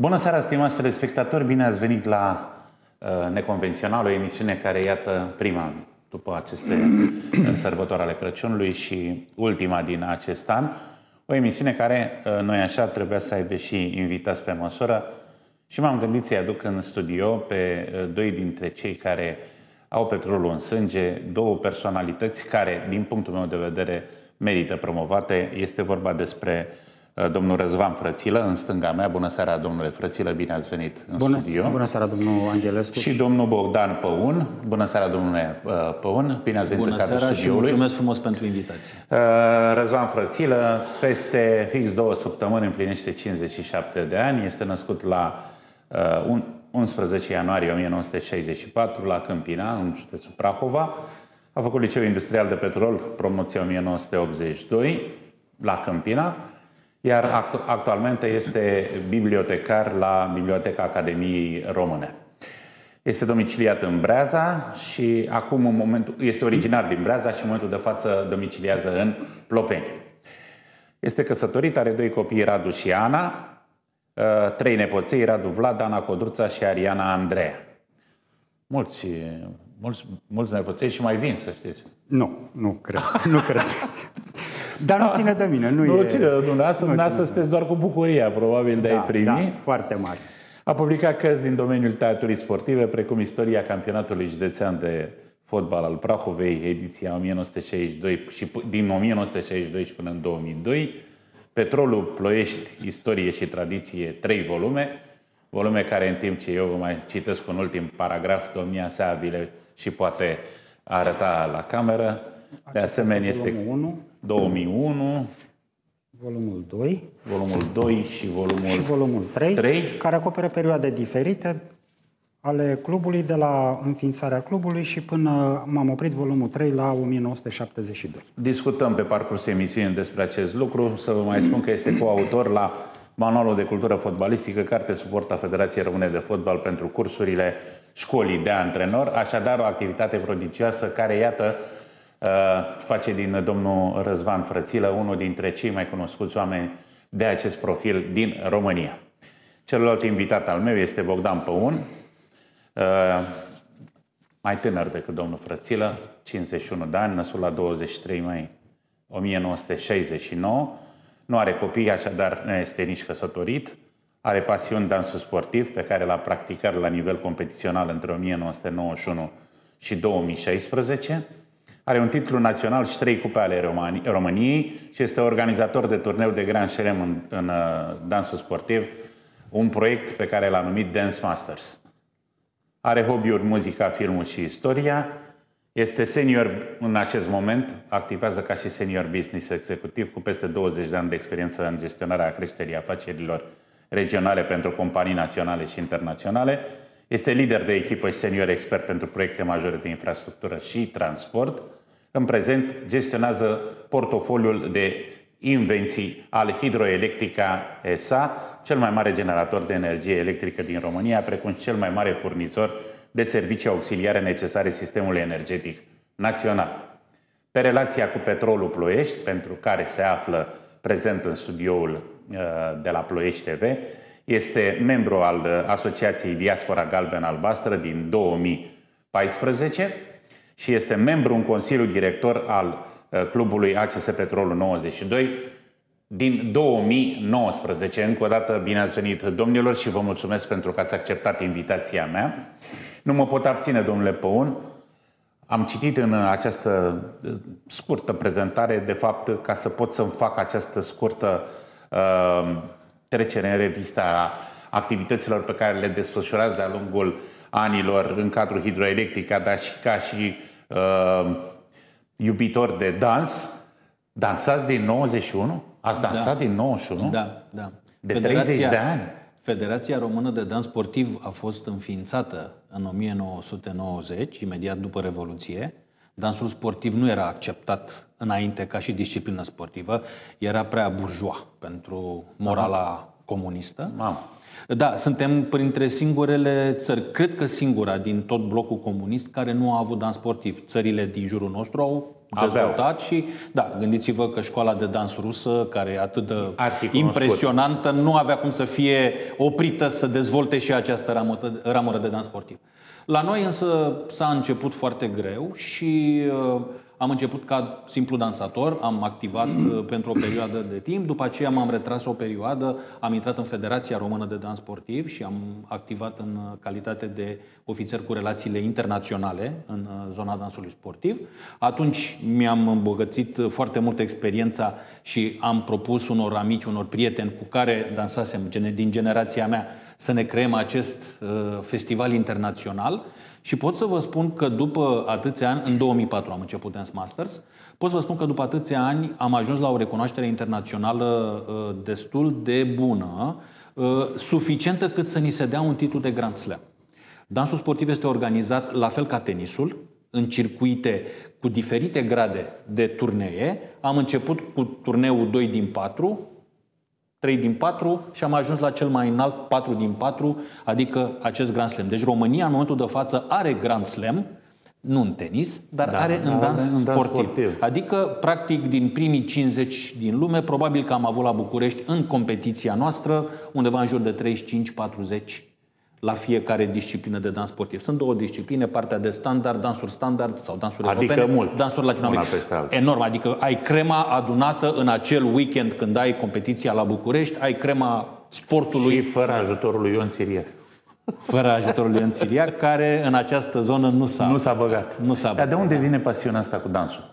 Bună seara, stimați telespectatori! Bine ați venit la Neconvențional, o emisiune care, iată, prima după aceste sărbători ale Crăciunului și ultima din acest an. O emisiune care, noi așa, trebuia să aibă și invitați pe măsură și m-am gândit să-i aduc în studio pe doi dintre cei care au petrolul în sânge, două personalități care, din punctul meu de vedere, merită promovate. Este vorba despre domnul Răzvan Frățilă, în stânga mea. Bună seara, domnule Frățilă, bine ați venit în studio. Bună seara, domnul Angelescu. Și domnul Bogdan Păun. Bună seara, domnule Păun, bine ați venit în cadrul studioului. Bună seara și mulțumesc frumos pentru invitație. Răzvan Frățilă, peste fix 2 săptămâni împlinește 57 de ani, este născut la 11 ianuarie 1964 la Câmpina, în județul Prahova. A făcut Liceul Industrial de Petrol, promoție 1982, la Câmpina, iar actualmente este bibliotecar la Biblioteca Academiei Române. Este domiciliat în Breaza și acum este originar din Breaza și în momentul de față domiciliază în Plopeni. Este căsătorit, are 2 copii, Radu și Ana, 3 nepoței, Radu Vlad, Ana Codruța și Ariana Andreea. Mulți nepoței și mai vin, să știți. Nu cred. Nu cred. Dar nu ține de mine. Nu ține de dumneavoastră, sunteți doar cu bucuria, probabil, de a-i primi. Da, foarte mare. A publicat cărți din domeniul teatrului sportive, precum Istoria campionatului județean de fotbal al Prahovei, ediția 1962 și din 1962 și până în 2002, Petrolul Ploiești, Istorie și Tradiție, 3 volume care, în timp ce eu vă mai citesc un ultim paragraf, domnia sa vi și poate arăta la cameră. De asemenea, este volumul 2001, volumul 2, volumul 2 și volumul 3, care acoperă perioade diferite ale clubului, de la înființarea clubului și până m-am oprit volumul 3 la 1972. Discutăm pe parcursul emisiunii despre acest lucru. Să vă mai spun că este coautor la Manualul de Cultură Fotbalistică, carte suport a Federației Române de Fotbal pentru cursurile școlii de antrenor. Așadar, o activitate prodigioasă care, iată, face din domnul Răzvan Frățilă unul dintre cei mai cunoscuți oameni de acest profil din România. Celălalt invitat al meu este Bogdan Păun, mai tânăr decât domnul Frățilă, 51 de ani, născut la 23 mai 1969. Nu are copii, așadar nu este nici căsătorit. Are pasiuni dansul sportiv, pe care l-a practicat la nivel competițional între 1991 și 2016. Are un titlu național și 3 cupe ale României și este organizator de turneu de Grand Chelem în dansul sportiv, un proiect pe care l-a numit Dance Masters. Are hobby-uri, muzica, filmul și istoria. Este senior în acest moment, activează ca și senior business executiv cu peste 20 de ani de experiență în gestionarea creșterii afacerilor regionale pentru companii naționale și internaționale. Este lider de echipă și senior expert pentru proiecte majore de infrastructură și transport. În prezent gestionează portofoliul de invenții al Hidroelectrica S.A., cel mai mare generator de energie electrică din România, precum și cel mai mare furnizor de servicii auxiliare necesare sistemului energetic național. Pe relația cu Petrolul Ploiești, pentru care se află prezent în studioul de la Ploiești TV, este membru al Asociației Diaspora Galben-Albastră din 2014 și este membru în Consiliul Director al clubului ACS Petrolul 92 din 2019. Încă o dată, bine ați venit, domnilor, și vă mulțumesc pentru că ați acceptat invitația mea. Nu mă pot abține, domnule Păun. Am citit în această scurtă prezentare, de fapt, ca să pot să-mi fac această scurtă trecere în revistă a activităților pe care le desfășurați de-a lungul anilor în cadrul Hidroelectrica, dar și ca și iubitor de dans. Dansați din 91? Ați dansat din 91? Da. De 30 de ani? Federația Română de Dans Sportiv a fost înființată în 1990, imediat după Revoluție. Dansul sportiv nu era acceptat înainte ca și disciplină sportivă, era prea burjoa pentru morala comunistă. Da, suntem printre singurele țări, cred că singura din tot blocul comunist, care nu a avut dans sportiv. Țările din jurul nostru au dezvoltat și, da, gândiți-vă că școala de dans rusă, care e atât de impresionantă, nu avea cum să fie oprită să dezvolte și această ramură de dans sportiv. La noi însă s-a început foarte greu și am început ca simplu dansator, am activat pentru o perioadă de timp, după aceea m-am retras o perioadă, am intrat în Federația Română de Dans Sportiv și am activat în calitate de ofițer cu relațiile internaționale în zona dansului sportiv. Atunci mi-am îmbogățit foarte mult experiența și am propus unor amici, unor prieteni cu care dansasem din generația mea să ne creăm acest festival internațional. Și pot să vă spun că după atâția ani, în 2004 am început Dance Masters, pot să vă spun că după atâția ani am ajuns la o recunoaștere internațională destul de bună, suficientă cât să ni se dea un titlu de Grand Slam. Dansul sportiv este organizat la fel ca tenisul, în circuite cu diferite grade de turnee. Am început cu turneul 2 din 4, 3 din 4 și am ajuns la cel mai înalt 4 din 4, adică acest Grand Slam. Deci România în momentul de față are Grand Slam, nu în tenis, dar are în dans sportiv. Adică, practic, din primii 50 din lume, probabil că am avut la București, în competiția noastră, undeva în jur de 35-40 la fiecare disciplină de dans sportiv. Sunt două discipline, partea de standard, dansuri standard sau dansuri europene, mult. dansuri latinoamericane. Enorm, adică ai crema adunată în acel weekend când ai competiția la București, ai crema sportului. Și fără ajutorul lui Ion Țiriac. Fără ajutorul lui Ion Țiriac, care în această zonă nu s-a băgat. Dar de unde vine pasiunea asta cu dansul?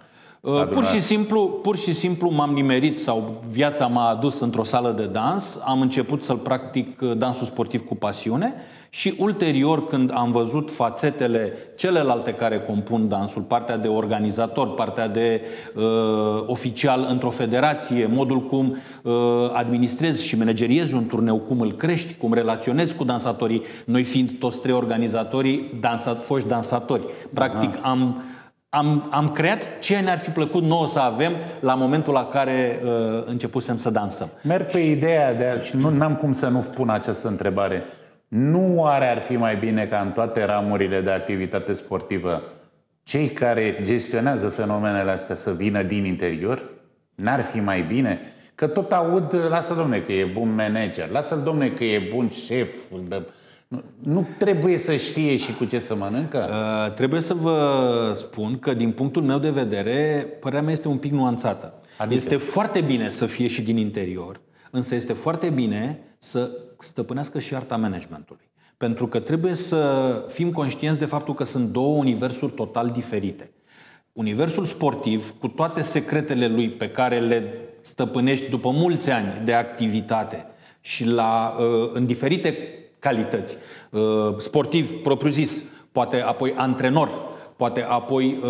Pur și simplu m-am nimerit sau viața m-a adus într-o sală de dans, am început să-l practic dansul sportiv cu pasiune și ulterior când am văzut fațetele celelalte care compun dansul, partea de organizator, partea de oficial într-o federație, modul cum administrezi și manageriezi un turneu, cum îl crești, cum relaționezi cu dansatorii, noi fiind toți trei organizatorii foști dansatori. Practic am creat ce ne-ar fi plăcut nouă să avem la momentul la care începusem să dansăm. Merg pe ideea și nu am cum să nu pun această întrebare. Nu oare ar fi mai bine ca în toate ramurile de activitate sportivă cei care gestionează fenomenele astea să vină din interior? N-ar fi mai bine? Că tot aud, lasă domne că e bun manager, lasă-l domne că e bun șef. Nu trebuie să știe și cu ce să mănâncă? Trebuie să vă spun că din punctul meu de vedere, părerea mea este un pic nuanțată. Adică? Este foarte bine să fie și din interior, însă este foarte bine să stăpânească și arta managementului. Pentru că trebuie să fim conștienți de faptul că sunt două universuri total diferite. Universul sportiv, cu toate secretele lui pe care le stăpânești după mulți ani de activitate și în diferite calități, sportiv propriu-zis, poate apoi antrenor, poate apoi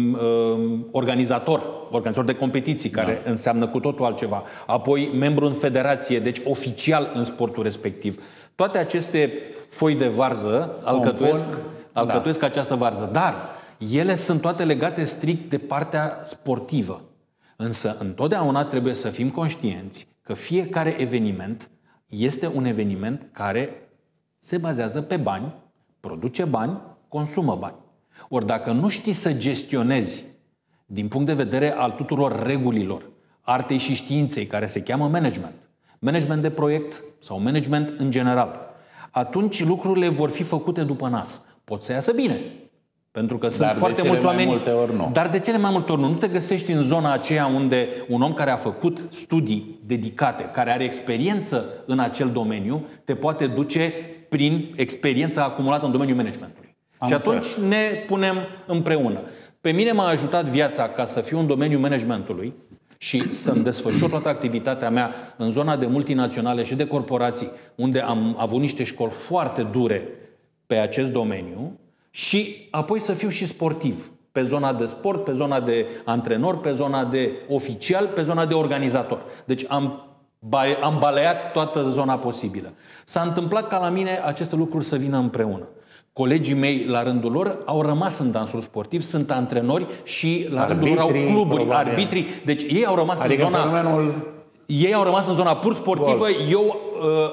organizator de competiții, care înseamnă cu totul altceva, apoi membru în federație, deci oficial în sportul respectiv. Toate aceste foi de varză alcătuiesc această varză, dar ele sunt toate legate strict de partea sportivă. Însă întotdeauna trebuie să fim conștienți că fiecare eveniment este un eveniment care se bazează pe bani, produce bani, consumă bani. Ori dacă nu știi să gestionezi din punct de vedere al tuturor regulilor, artei și științei, care se cheamă management de proiect sau management în general, atunci lucrurile vor fi făcute după nas. Pot să iasă bine, pentru că sunt foarte mulți oameni, dar de cele mai multe ori nu. Nu te găsești în zona aceea unde un om care a făcut studii dedicate, care are experiență în acel domeniu, te poate duce prin experiența acumulată în domeniul managementului. Și atunci ne punem împreună. Pe mine m-a ajutat viața ca să fiu în domeniul managementului și să-mi desfășor toată activitatea mea în zona de multinaționale și de corporații, unde am avut niște școli foarte dure pe acest domeniu, și apoi să fiu și sportiv, pe zona de sport, pe zona de antrenor, pe zona de oficial, pe zona de organizator. Deci am baleiat toată zona posibilă. S-a întâmplat ca la mine aceste lucruri să vină împreună. Colegii mei, la rândul lor, au rămas în dansul sportiv, sunt antrenori și la rândul lor au cluburi, arbitri. Deci ei au rămas în zona... Ei au rămas în zona pur sportivă, eu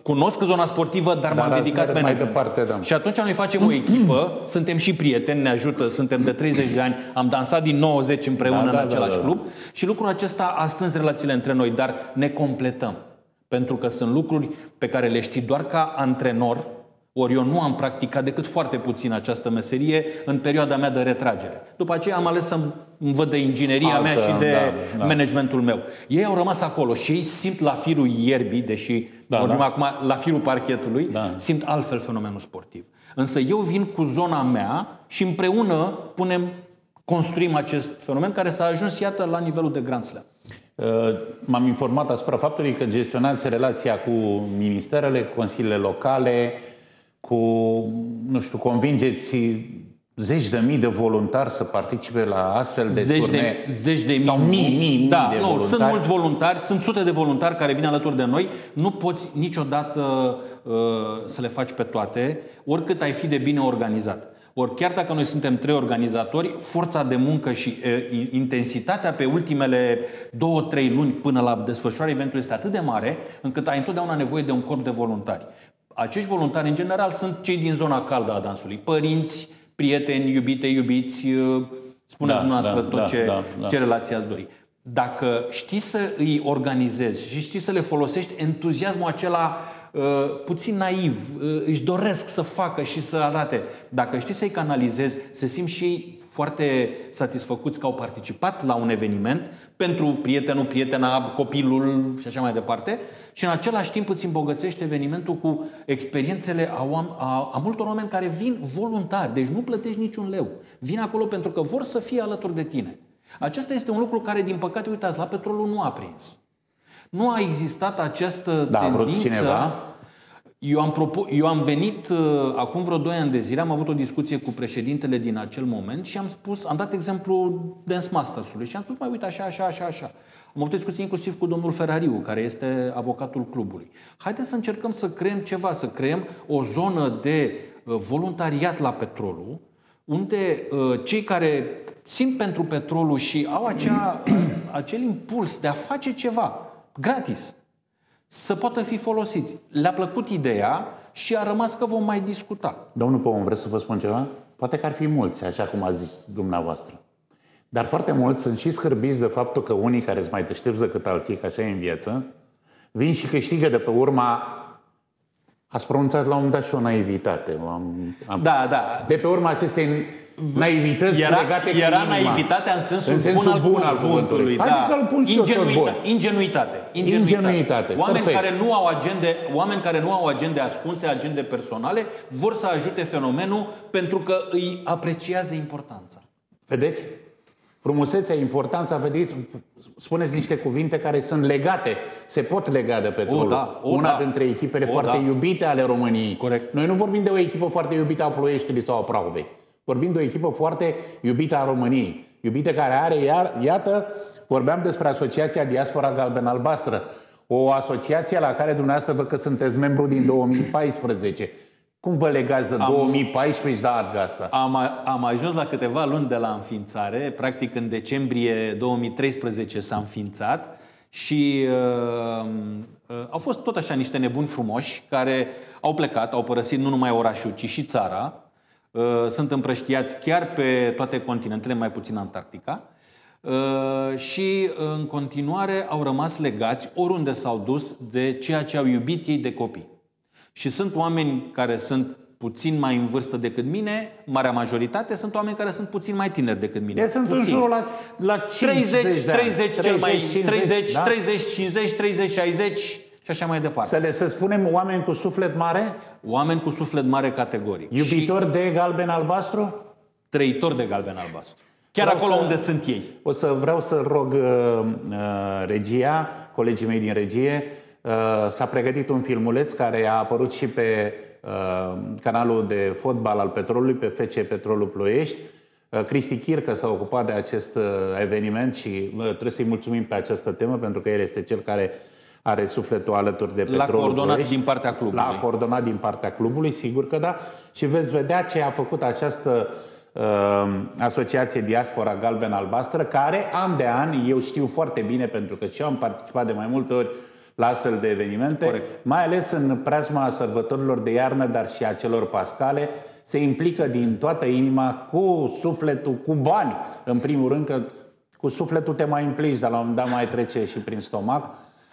Cunosc zona sportivă, dar m-am dedicat management. Și atunci noi facem o echipă, suntem și prieteni, ne ajută, suntem de 30 de ani, am dansat din 90 împreună în același club și lucrul acesta a strâns relațiile între noi, dar ne completăm. Pentru că sunt lucruri pe care le știi doar ca antrenor, ori eu nu am practicat decât foarte puțin această meserie în perioada mea de retragere. După aceea am ales să-mi văd de ingineria mea și de managementul meu. Ei au rămas acolo și ei simt la firul ierbii, deși vorbim acum la firul parchetului, simt altfel fenomenul sportiv. Însă eu vin cu zona mea și împreună construim acest fenomen care s-a ajuns, iată, la nivelul de Grand Slam. M-am informat asupra faptului că gestionați relația cu ministerele, consiliile locale, cu, nu știu, convingeți zeci de mii de voluntari să participe la astfel de turnee. Zeci de mii. Sau mii de voluntari. Sunt mulți voluntari, sunt sute de voluntari care vin alături de noi. Nu poți niciodată să le faci pe toate, oricât ai fi de bine organizat. Ori chiar dacă noi suntem 3 organizatori, forța de muncă și intensitatea pe ultimele 2-3 luni până la desfășurarea eventului este atât de mare, încât ai întotdeauna nevoie de un corp de voluntari. Acești voluntari, în general, sunt cei din zona caldă a dansului. Părinți, prieteni, iubite, iubiți, spuneți dumneavoastră ce relație ați dori. Dacă știi să îi organizezi și știi să le folosești entuziasmul acela puțin naiv, își doresc să facă și să arate. Dacă știi să-i canalizezi, se simt și ei foarte satisfăcuți că au participat la un eveniment pentru prietenul, prietena, copilul și așa mai departe, și în același timp îți îmbogățește evenimentul cu experiențele a multor oameni care vin voluntari, deci nu plătești niciun leu. Vin acolo pentru că vor să fie alături de tine. Acesta este un lucru care, din păcate, uitați, la petrolul nu a prins. Nu a existat această tendință. Eu am venit acum vreo 2 ani de zile, am avut o discuție cu președintele din acel moment și am dat exemplu Dance Masters-ului și am spus, mai uite, așa. Am avut o discuție inclusiv cu domnul Ferrariu, care este avocatul clubului. Haideți să încercăm să creăm ceva, să creăm o zonă de voluntariat la petrolul, unde cei care simt pentru petrolul și au acel impuls de a face ceva gratis, să poată fi folosiți. Le-a plăcut ideea și a rămas că vom mai discuta. Domnul Păun, vreți să vă spun ceva? Poate că ar fi mulți, așa cum ați zis dumneavoastră. Dar foarte mulți sunt și scârbiți de faptul că unii care sunt mai deștepți decât alții, că așa e în viață, vin și câștigă de pe urma. Ați pronunțat la un moment dat și o naivitate. Da. De pe urma acestei naivități legate cu era naivitatea în sensul bun al cuvântului. Adică îl pun și eu tot bun. Ingenuitate. Oameni care nu au agende ascunse, agende personale, vor să ajute fenomenul pentru că îi apreciază importanța. Vedeți? Frumusețea, importanța, vedeți? Spuneți niște cuvinte care sunt legate, se pot lega de petrolul. Una dintre echipele foarte iubite ale României. Corect. Noi nu vorbim de o echipă foarte iubită a Ploieștiului sau a Prahovei. Vorbim de o echipă foarte iubită a României. Iubită care are, iată, vorbeam despre Asociația Diaspora Galben-Albastră. O asociație la care dumneavoastră văd că sunteți membru din 2014. Cum vă legați de 2014 și de asta? Am ajuns la câteva luni de la înființare. Practic în decembrie 2013 s-a înființat și au fost tot așa niște nebuni frumoși care au plecat, au părăsit nu numai orașul, ci și țara. Sunt împrăștiați chiar pe toate continentele, mai puțin Antarctica. Și în continuare au rămas legați oriunde s-au dus de ceea ce au iubit ei de copii. Și sunt oameni care sunt puțin mai în vârstă decât mine, marea majoritate, sunt oameni care sunt puțin mai tineri decât mine. Ei sunt în jurul la 30, 50, 30, 60 și așa mai departe. Să spunem oameni cu suflet mare? Oameni cu suflet mare categoric. Iubitori de galben-albastru? Trăitori de galben-albastru. Chiar acolo unde sunt ei. Vreau să rog regia, colegii mei din regie, s-a pregătit un filmuleț care a apărut și pe canalul de fotbal al Petrolului, pe FC Petrolul Ploiești. Cristi Chircă s-a ocupat de acest eveniment și trebuie să-i mulțumim pe această temă, pentru că el este cel care are sufletul alături de Petrolul Ploiești. L-a coordonat din partea clubului. L-a coordonat din partea clubului, sigur că da. Și veți vedea ce a făcut această Asociație Diaspora Galben-Albastră, care an de an, eu știu foarte bine, pentru că și eu am participat de mai multe ori la astfel de evenimente, corect, mai ales în preajma sărbătorilor de iarnă, dar și a celor pascale, se implică din toată inima, cu sufletul, cu bani, în primul rând, că cu sufletul te mai implici, dar la un moment dat mai trece și prin stomac.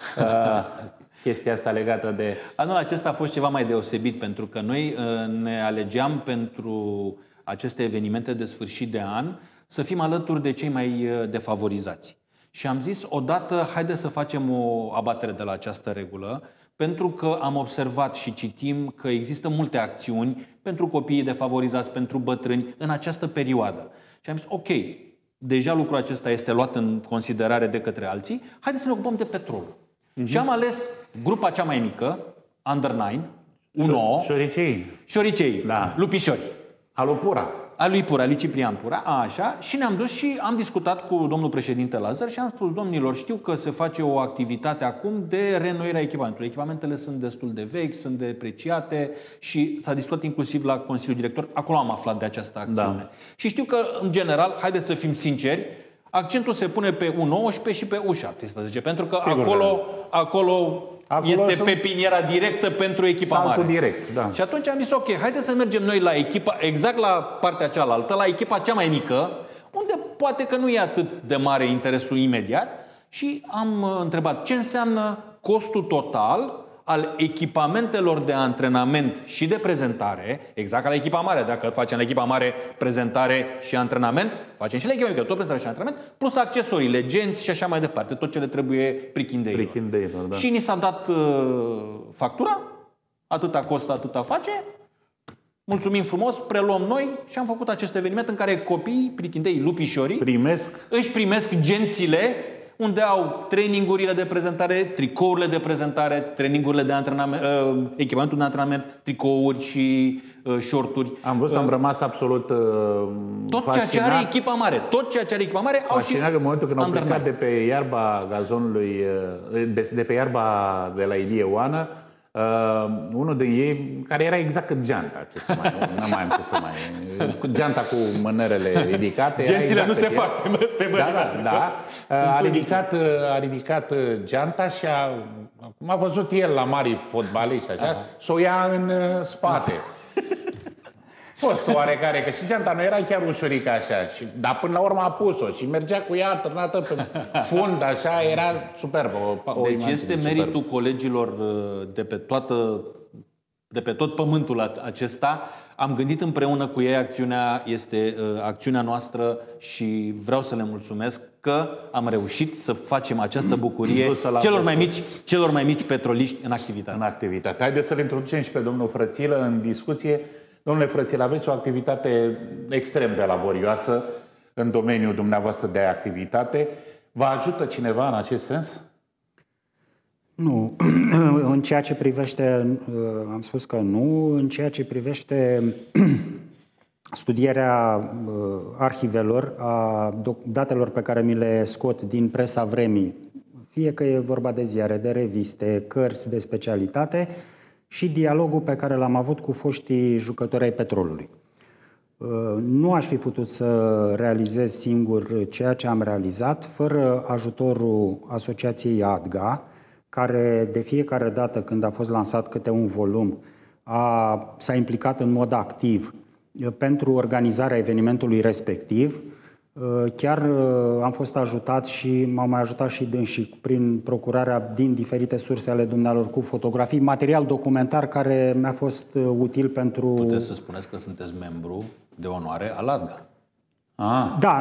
Chestia asta legată de... Anul acesta a fost ceva mai deosebit, pentru că noi ne alegeam pentru aceste evenimente de sfârșit de an să fim alături de cei mai defavorizați. Și am zis, odată, haide să facem o abatere de la această regulă, pentru că am observat și citim că există multe acțiuni pentru copiii defavorizați, pentru bătrâni, în această perioadă. Și am zis, ok, deja lucrul acesta este luat în considerare de către alții, haide să ne ocupăm de petrol. Și am ales grupa cea mai mică, Under 9, U9, Șoricei, da. Lupișori. Alupura. A lui Pura, lui Ciprian Pura, așa, și ne-am dus și am discutat cu domnul președinte Lazar și am spus, domnilor, știu că se face o activitate acum de reînnoire a echipamentului. Echipamentele sunt destul de vechi, sunt depreciate și s-a discutat inclusiv la Consiliul Director. Acolo am aflat de această acțiune. Da. Și știu că, în general, haideți să fim sinceri, accentul se pune pe U19 și pe U17, pentru că acolo este pepiniera directă pentru echipa mare. Saltul direct, da. Și atunci am zis, ok, haideți să mergem noi la echipa, exact la partea cealaltă, la echipa cea mai mică, unde poate că nu e atât de mare interesul imediat, și am întrebat ce înseamnă costul total al echipamentelor de antrenament și de prezentare, exact ca la echipa mare. Dacă facem la echipa mare prezentare și antrenament, facem și la echipa mică, tot prezentare și antrenament, plus accesoriile, genți și așa mai departe, tot ce le trebuie prichindeilor. Da. Și ni s-a dat factura, atâta costă, atâta face, mulțumim frumos, preluăm noi și am făcut acest eveniment în care copiii, prichindeii, lupișorii, își primesc gențile, unde au trainingurile de prezentare, tricourile de prezentare, trainingurile de antrenament, echipamentul de antrenament, tricouri și shorturi. Am rămas absolut tot ceea ce are echipa mare. Tot ceea ce are echipa mare au și în momentul când au plecat de pe iarba gazonului, de pe iarba de la Ilie Oană, unul din ei, care era exact cât geanta, nu mai am ce să mai... Geanta cu mânerele ridicate. Gențile exact nu se fac pe mânerele. Da. A ridicat geanta și cum a văzut el la mari fotbaliști, așa, s-o ia în spate. Fost oarecare, că și geanta nu era chiar ușurică așa, dar până la urmă a pus-o și mergea cu ea târnată pe fund, așa, era superbă. Deci este meritul colegilor de pe tot pământul acesta. Am gândit împreună cu ei, acțiunea este acțiunea noastră și vreau să le mulțumesc că am reușit să facem această bucurie celor mai mici petroliști în activitate. Haideți să-l introducem și pe domnul Frățilă în discuție. Domnule Frățilă, aveți o activitate extrem de laborioasă în domeniul dumneavoastră de activitate. Vă ajută cineva în acest sens? Nu. În ceea ce privește, am spus că nu, în ceea ce privește studierea arhivelor, a datelor pe care mi le scot din presa vremii, fie că e vorba de ziare, de reviste, cărți de specialitate, și dialogul pe care l-am avut cu foștii jucători ai Petrolului. Nu aș fi putut să realizez singur ceea ce am realizat fără ajutorul Asociației ADGA, care de fiecare dată când a fost lansat câte un volum s-a implicat în mod activ pentru organizarea evenimentului respectiv. Chiar am fost ajutat și m-au mai ajutat și dânsii prin procurarea din diferite surse ale dumnealor cu fotografii, material documentar care mi-a fost util pentru... Puteți să spuneți că sunteți membru de onoare al ADGA. Da,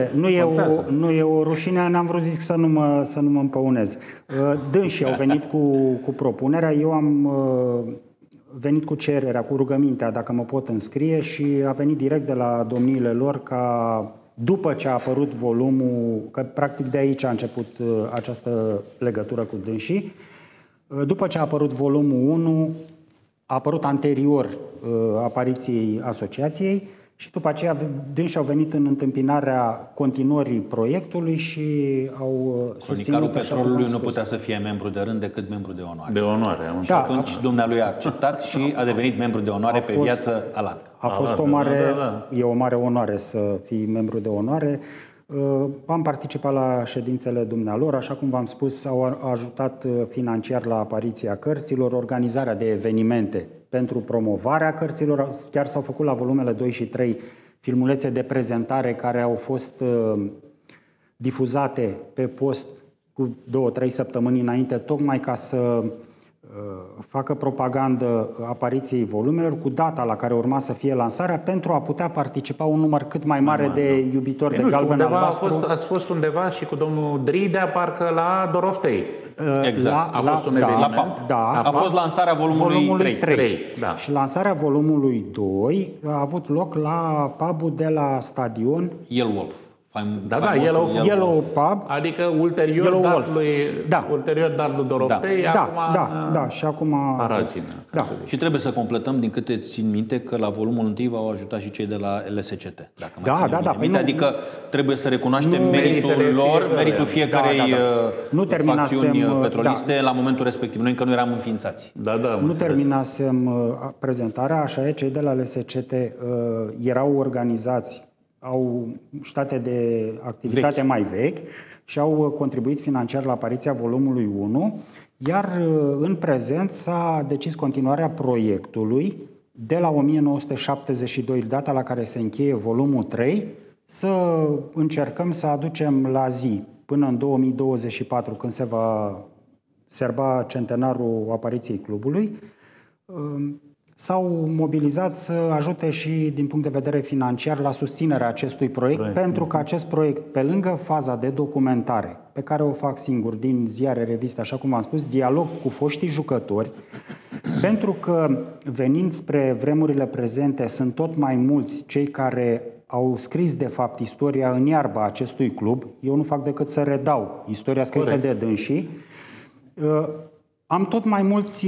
nu e o rușine, n-am vrut zic să nu mă împăunez. Dânsii au venit cu propunerea, eu am venit cu cererea, cu rugămintea dacă mă pot înscrie și a venit direct de la domniile lor ca... După ce a apărut volumul, că practic de aici a început această legătură cu dânsii, după ce a apărut volumul 1, a apărut anterior apariției asociației și după aceea dânsii au venit în întâmpinarea continuării proiectului și au susținut... Cronicarul Petrolului nu putea să fie membru de rând decât membru de onoare. De onoare. Și atunci dumnealui a acceptat și a devenit membru de onoare pe viață al ADGA. A fost e o mare onoare să fii membru de onoare. Am participat la ședințele dumnealor, așa cum v-am spus, au ajutat financiar la apariția cărților, organizarea de evenimente pentru promovarea cărților, chiar s-au făcut la volumele 2 și 3 filmulețe de prezentare care au fost difuzate pe post cu 2-3 săptămâni înainte, tocmai ca să facă propagandă apariției volumelor cu data la care urma să fie lansarea pentru a putea participa un număr cât mai mare de iubitori de galben-albastru. Ați fost undeva și cu domnul Dridea, parcă la Doroftei. Exact. A fost un eveniment. A fost lansarea volumului 3. Da. Și lansarea volumului 2 a avut loc la pub-ul de la stadion Yellow Yellow Pub. Adică ulterior dat lui Doroftei, da, și acum Paragină. Da. Și trebuie să completăm, din câte țin minte, că la volumul 1 v-au ajutat și cei de la LSCT. Adică trebuie să recunoaștem meritul lor, meritul fiecărei facțiuni petroliste la momentul respectiv. Noi încă nu eram înființați. Nu terminasem prezentarea, așa e, cei de la LSCT erau organizați, au state de activitate mai vechi și au contribuit financiar la apariția volumului 1, iar în prezent s-a decis continuarea proiectului de la 1972, data la care se încheie volumul 3, să încercăm să aducem la zi, până în 2024, când se va serba centenarul apariției clubului, s-au mobilizat să ajute și din punct de vedere financiar la susținerea acestui proiect, pentru că acest proiect, pe lângă faza de documentare, pe care o fac singur din ziare, reviste, așa cum am spus, dialog cu foștii jucători, pentru că venind spre vremurile prezente sunt tot mai mulți cei care au scris de fapt istoria în iarba acestui club. Eu nu fac decât să redau istoria scrisă de dânsii. Am tot mai mulți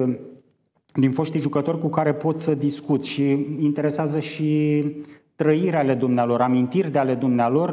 din foștii jucători cu care pot să discut și interesează și trăirea ale dumnealor, amintiri de ale dumnealor,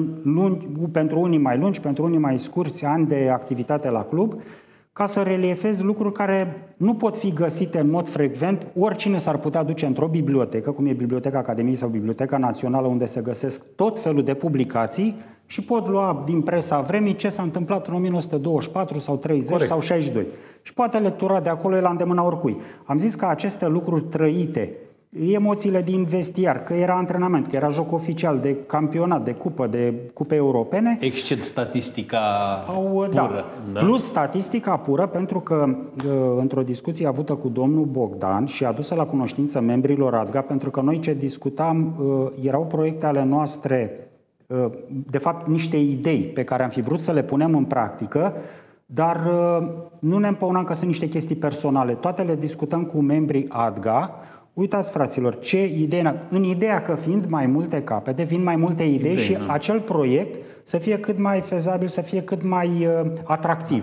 pentru unii mai lungi, pentru unii mai scurți ani de activitate la club, ca să reliefez lucruri care nu pot fi găsite în mod frecvent. Oricine s-ar putea duce într-o bibliotecă, cum e Biblioteca Academiei sau Biblioteca Națională, unde se găsesc tot felul de publicații și pot lua din presa vremii ce s-a întâmplat în 1924 sau 30 sau 62. Și poate lectura de acolo, e la îndemâna oricui. Am zis că aceste lucruri trăite, emoțiile din vestiar, că era antrenament, că era joc oficial de campionat, de cupă, de cupe europene. Exced statistica pură. Plus statistica pură, pentru că într-o discuție avută cu domnul Bogdan și adusă la cunoștință membrilor ADGA, pentru că noi ce discutam erau proiecte ale noastre, de fapt niște idei pe care am fi vrut să le punem în practică, dar nu ne împăunam că sunt niște chestii personale. Toate le discutăm cu membrii ADGA. Uitați, fraților, ce idee, în ideea că fiind mai multe capete, vin mai multe idei și acel proiect să fie cât mai fezabil, să fie cât mai atractiv.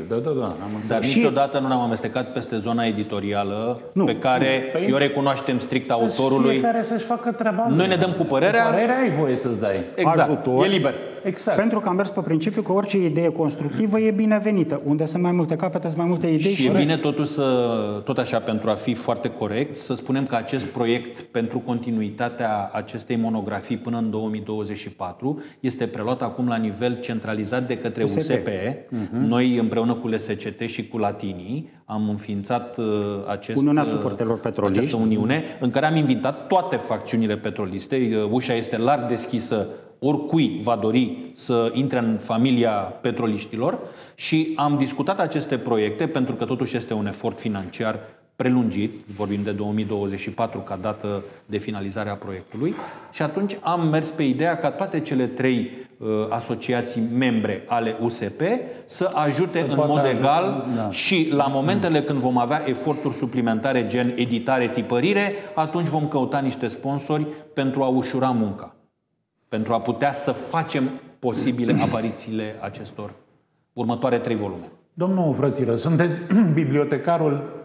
Dar niciodată nu ne-am amestecat peste zona editorială pe care eu recunoaștem strict autorului. Fiecare să-și facă treaba. Noi ne dăm cu părerea. Părerea ai voie să-ți dai. Exact. Ajutor. E liber. Exact. Pentru că am mers pe principiu că orice idee constructivă e binevenită. Unde sunt mai multe capete, sunt mai multe idei. Și bine, totuși, tot așa, pentru a fi foarte corect, să spunem că acest proiect pentru continuitatea acestei monografii până în 2024 este preluat acum la nivel centralizat de către USP. Noi, împreună cu LSCT și cu Latinii, am înființat Uniunea Suporterilor Petroliști, această uniune, în care am invitat toate facțiunile petroliste. Ușa este larg deschisă oricui va dori să intre în familia petroliștilor și am discutat aceste proiecte, pentru că totuși este un efort financiar prelungit, vorbim de 2024 ca dată de finalizare a proiectului, și atunci am mers pe ideea ca toate cele 3 asociații membre ale USP să ajute în mod egal și la momentele când vom avea eforturi suplimentare gen editare, tipărire, atunci vom căuta niște sponsori pentru a ușura munca, pentru a putea să facem posibile aparițiile acestor următoare 3 volume. Domnul Frățilă, sunteți bibliotecarul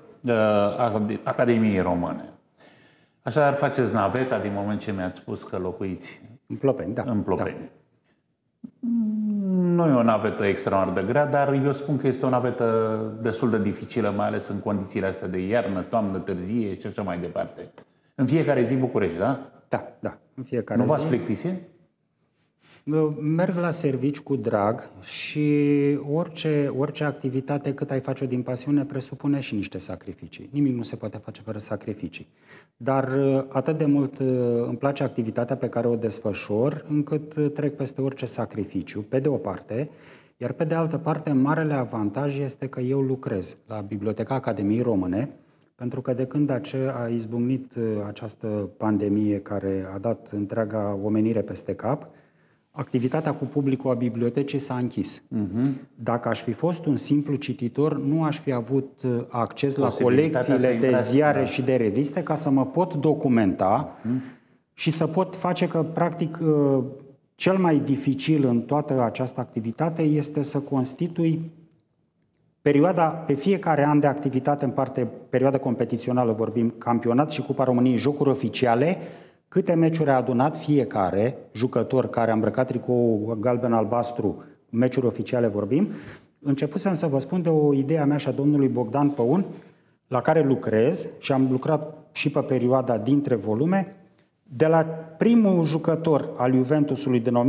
Academiei Române. Așadar faceți naveta din moment ce mi-ați spus că locuiți în Plopeni. În Plopeni. Nu e o navetă extraordinar de grea, dar eu spun că este o navetă destul de dificilă, mai ales în condițiile astea de iarnă, toamnă, târzie și așa mai departe. În fiecare zi București, da? Da. În fiecare zi. Nu v-ați plictisit? Merg la servici cu drag și orice activitate, cât ai face-o din pasiune, presupune și niște sacrificii. Nimic nu se poate face fără sacrificii. Dar atât de mult îmi place activitatea pe care o desfășor, încât trec peste orice sacrificiu, pe de o parte, iar pe de altă parte, marele avantaj este că eu lucrez la Biblioteca Academiei Române, pentru că de când a izbucnit această pandemie care a dat întreaga omenire peste cap, activitatea cu publicul a bibliotecii s-a închis. Dacă aș fi fost un simplu cititor, nu aș fi avut acces la colecțiile de ziare și de reviste ca să mă pot documenta și să pot face că, practic, cel mai dificil în toată această activitate este să constitui perioada, pe fiecare an de activitate în parte, perioada competițională, vorbim campionat și Cupa României, jocuri oficiale, câte meciuri a adunat fiecare jucător care a îmbrăcat tricoul galben-albastru, meciuri oficiale vorbim. Începusem să vă spun de o idee a mea și a domnului Bogdan Păun, la care lucrez și am lucrat și pe perioada dintre volume, de la primul jucător al Juventusului din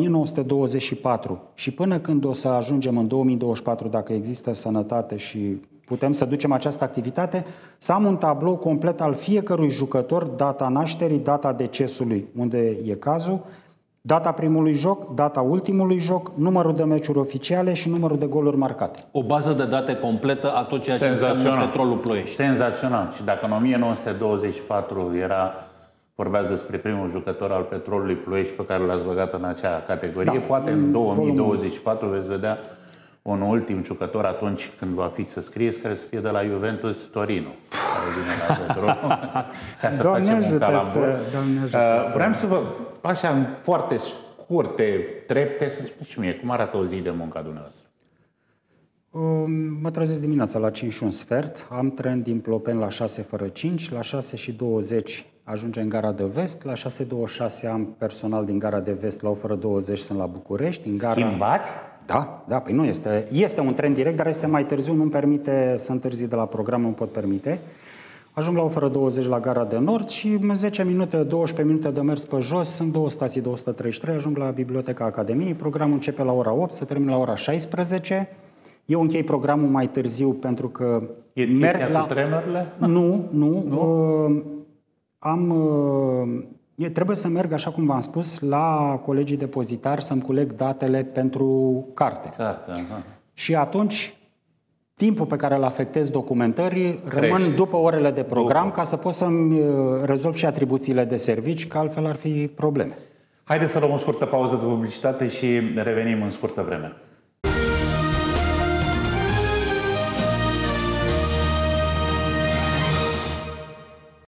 1924 și până când o să ajungem în 2024, dacă există sănătate și putem să ducem această activitate, să am un tablou complet al fiecărui jucător, data nașterii, data decesului, unde e cazul, data primului joc, data ultimului joc, numărul de meciuri oficiale și numărul de goluri marcate. O bază de date completă a tot ceea ce înseamnă Petrolul Ploiești. Senzațional. Și dacă în 1924 vorbeați despre primul jucător al Petrolului Ploiești pe care l-ați băgat în acea categorie, poate în 2024 veți vedea un ultim jucător atunci când va fi să scrieți, care să fie de la Juventus Torino, care vine la Petrol, ca să facem un calambur. Vreau să vă, așa, în foarte scurte trepte, să spun și mie, cum arată o zi de muncă a dumneavoastră? Mă trezesc dimineața la 5 și un sfert, am tren din Plopeni la 6 fără 5, la 6 și 20 ajunge în Gara de Vest, la 6:26 am personal din Gara de Vest, la 8 fără 20 sunt la București. În gara... Schimbați? Da, păi nu este. Este un tren direct, dar este mai târziu, nu-mi permite să întârzi de la program, nu pot permite. Ajung la 8 fără 20 la Gara de Nord și în 10 minute, 12 minute de mers pe jos, sunt două stații de 133, ajung la Biblioteca Academiei, programul începe la ora 8, se termină la ora 16. Eu închei programul mai târziu pentru că merg la... cu trenurile? Nu. Trebuie să merg, așa cum v-am spus, la colegii depozitari să-mi culeg datele pentru carte. Și atunci, timpul pe care îl afectez documentării rămân după orele de program ca să pot să-mi rezolv și atribuțiile de servici, că altfel ar fi probleme. Haideți să luăm o scurtă pauză de publicitate și revenim în scurtă vreme.